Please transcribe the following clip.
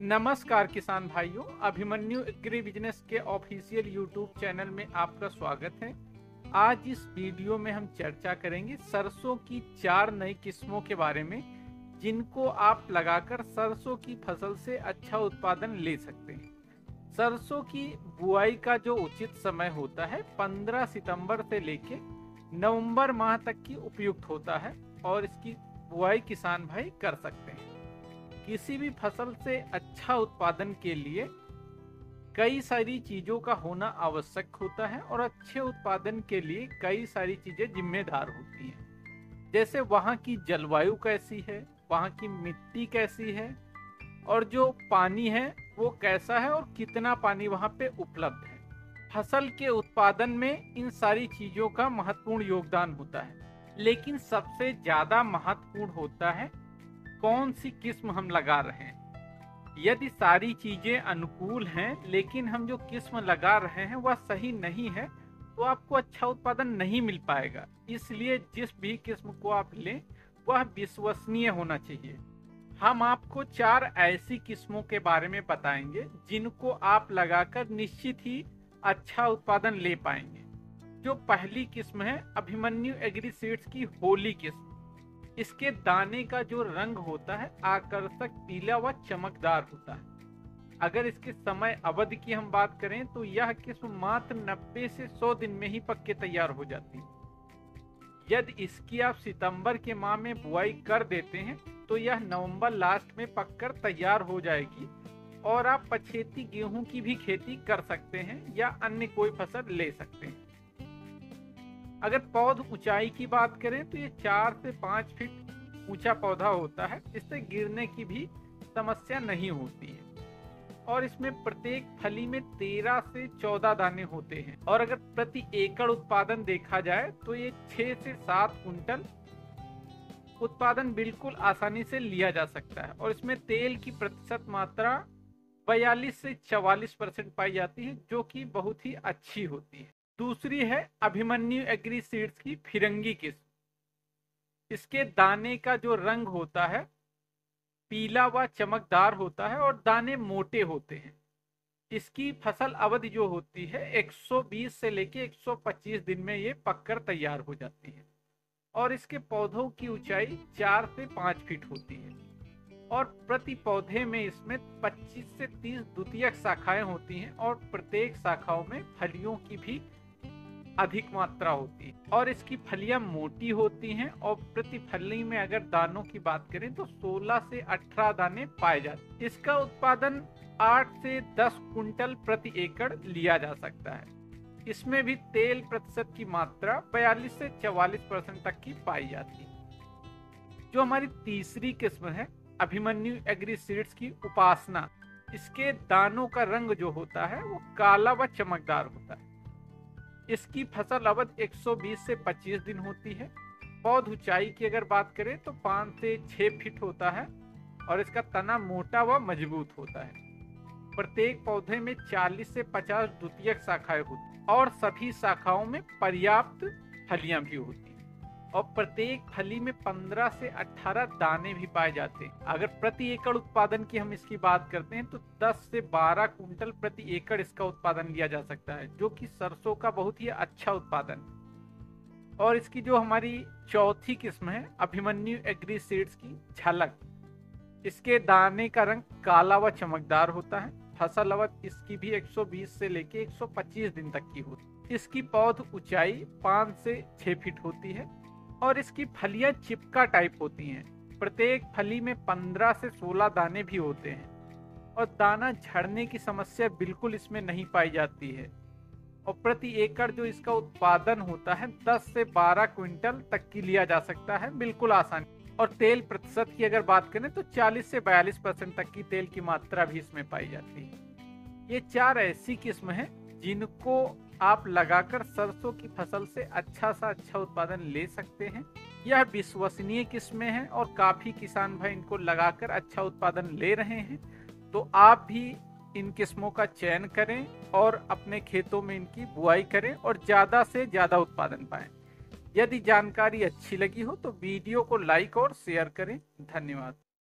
नमस्कार किसान भाइयों, अभिमन्यु एग्री बिजनेस के ऑफिशियल यूट्यूब चैनल में आपका स्वागत है। आज इस वीडियो में हम चर्चा करेंगे सरसों की 4 नई किस्मों के बारे में, जिनको आप लगाकर सरसों की फसल से अच्छा उत्पादन ले सकते हैं। सरसों की बुआई का जो उचित समय होता है 15 सितंबर से लेके नवंबर माह तक की उपयुक्त होता है और इसकी बुआई किसान भाई कर सकते हैं। किसी भी फसल से अच्छा उत्पादन के लिए कई सारी चीजों का होना आवश्यक होता है और अच्छे उत्पादन के लिए कई सारी चीजें जिम्मेदार होती हैं। जैसे वहाँ की जलवायु कैसी है, वहाँ की मिट्टी कैसी है और जो पानी है वो कैसा है और कितना पानी वहाँ पे उपलब्ध है। फसल के उत्पादन में इन सारी चीजों का महत्वपूर्ण योगदान होता है, लेकिन सबसे ज्यादा महत्वपूर्ण होता है कौन सी किस्म हम लगा रहे हैं। यदि सारी चीजें अनुकूल हैं लेकिन हम जो किस्म लगा रहे हैं वह सही नहीं है तो आपको अच्छा उत्पादन नहीं मिल पाएगा। इसलिए जिस भी किस्म को आप लें वह विश्वसनीय होना चाहिए। हम आपको 4 ऐसी किस्मों के बारे में बताएंगे जिनको आप लगाकर निश्चित ही अच्छा उत्पादन ले पाएंगे। जो पहली किस्म है अभिमन्यु एग्री सीड्स की होली किस्म। इसके दाने का जो रंग होता है आकर्षक पीला व चमकदार होता है। अगर इसके समय अवधि की हम बात करें तो यह किस्म मात्र 90 से 100 दिन में ही पक के तैयार हो जाती है। यदि इसकी आप सितंबर के माह में बुआई कर देते हैं तो यह नवंबर लास्ट में पककर तैयार हो जाएगी और आप पछेती गेहूं की भी खेती कर सकते हैं या अन्य कोई फसल ले सकते हैं। अगर पौध ऊंचाई की बात करें तो ये 4 से 5 फीट ऊंचा पौधा होता है। इससे गिरने की भी समस्या नहीं होती है और इसमें प्रत्येक फली में 13 से 14 दाने होते हैं और अगर प्रति एकड़ उत्पादन देखा जाए तो ये 6 से 7 कुंटल उत्पादन बिल्कुल आसानी से लिया जा सकता है और इसमें तेल की प्रतिशत मात्रा 42 से 44% पाई जाती है, जो कि बहुत ही अच्छी होती है। दूसरी है अभिमन्यु एग्री सीड्स की फिरंगी किस्म। इसके दाने का जो रंग होता है पीला व चमकदार होता है और दाने मोटे होते हैं। इसकी फसल अवधि जो होती है 120 से लेके 125 दिन में ये पककर तैयार हो जाती है और इसके पौधों की ऊंचाई 4 से 5 फीट होती है और प्रति पौधे में इसमें 25 से 30 द्वितीयक शाखाएं होती हैं और प्रत्येक शाखाओं में फलियों की भी अधिक मात्रा होती है और इसकी फलियां मोटी होती हैं और प्रति फली में अगर दानों की बात करें तो 16 से 18 दाने पाए जाते हैं। इसका उत्पादन 8 से 10 कुंटल प्रति एकड़ लिया जा सकता है। इसमें भी तेल प्रतिशत की मात्रा 42 से 44% तक की पाई जाती है। जो हमारी तीसरी किस्म है अभिमन्यु एग्री सीड्स की उपासना। इसके दानों का रंग जो होता है वो काला व चमकदार होता है। इसकी फसल अवधि 120 से 25 दिन होती है। पौध ऊंचाई की अगर बात करें तो 5 से 6 फीट होता है और इसका तना मोटा व मजबूत होता है। प्रत्येक पौधे में 40 से 50 द्वितीयक शाखाएं होती हैं और सभी शाखाओं में पर्याप्त फलियां भी होती हैं और प्रत्येक फली में 15 से 18 दाने भी पाए जाते हैं। अगर प्रति एकड़ उत्पादन की हम इसकी बात करते हैं तो 10 से 12 कुंटल प्रति एकड़ इसका उत्पादन लिया जा सकता है, जो कि सरसों का बहुत ही अच्छा उत्पादन। और इसकी जो हमारी चौथी किस्म है अभिमन्यु एग्री सीड्स की झलक। इसके दाने का रंग काला व चमकदार होता है। फसल अवधि इसकी भी 120 से लेके 125 दिन तक की होती है। इसकी पौध ऊंचाई 5 से 6 फीट होती है और इसकी फलियां चिपका टाइप होती हैं। प्रत्येक फली में 15 से 16 दाने भी होते हैं और दाना झड़ने की समस्या बिल्कुल इसमें नहीं पाई जाती है और प्रति एकड़ जो इसका उत्पादन होता है 10 से 12 क्विंटल तक की लिया जा सकता है बिल्कुल आसानी। और तेल प्रतिशत की अगर बात करें तो 40 से 42% तक की तेल की मात्रा भी इसमें पाई जाती है। ये 4 ऐसी किस्म हैं जिनको आप लगाकर सरसों की फसल से अच्छा सा अच्छा उत्पादन ले सकते हैं। यह विश्वसनीय किस्में हैं और काफी किसान भाई इनको लगाकर अच्छा उत्पादन ले रहे हैं। तो आप भी इन किस्मों का चयन करें और अपने खेतों में इनकी बुआई करें और ज्यादा से ज्यादा उत्पादन पाएं। यदि जानकारी अच्छी लगी हो तो वीडियो को लाइक और शेयर करें। धन्यवाद।